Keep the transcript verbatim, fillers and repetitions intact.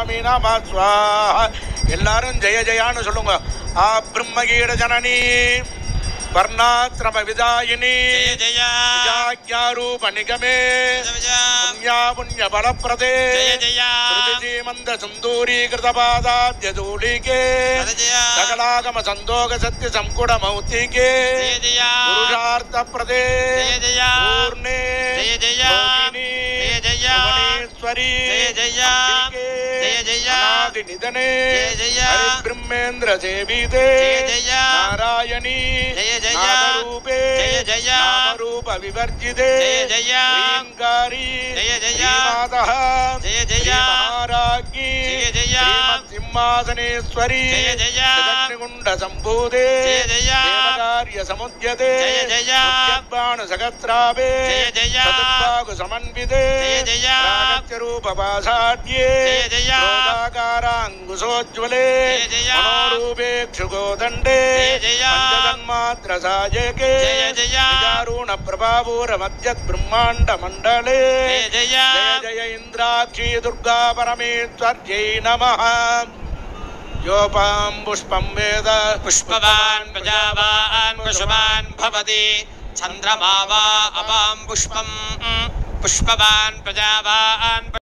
சுவாமி நம ஸ்வாஹா. எல்லாரும் ஜெய ஜெயான்னு சொல்லுங்க. ஆ பிரம்மகீட ஜனனி वर्णाश्रम विदायिनी जय जय रूप निगमे पुण्या पुण्य बल प्रदे मंद सुंदूरी कृत पादाब्जधूलिके सकलागम संदोग सत्य संकुट मौतिके पुरुषार्थ प्रदे पूर्णे योगिनी भुवनेश्वरी अनादि निधने ब्रह्मेंद्र सेविते नारायणी नामरूपे नामरूप विवर्जिते श्रींगारी श्रीमातः श्रीमहाराज्ञी श्रीमत्सिंहासनेश्वरी जगन्निकुण्ड सम्भूते देवकार्य समुद्यते उद्यद्बाण सहस्राभे चतुर्बाहु समन्विते प्रागत्य रूप पाषाढ्ये क्रोधाकाराङ्कुशोज्ज्वले मनोरूपे क्षुगोदण्डे पंचतन्मात्र सायके निजारूण प्रभावूर मध्यत् ब्रह्मांड मंडले जय जय इंद्राक्षी दुर्गा परमेश्वर्यै नमः. योपां पुष्पं वेद पुष्पवान् प्रजावान् कुसुमान् भवति चन्द्रमा वा अपां पुष्पं पुष्पवान् प्रजावान्